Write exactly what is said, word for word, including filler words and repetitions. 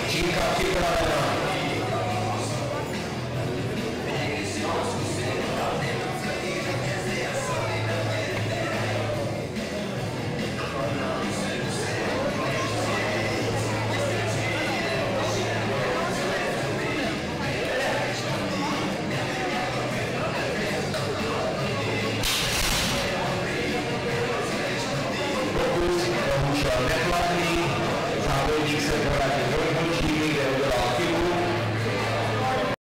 Činka připravena. Bohužel neplatný, závodník se vrátil do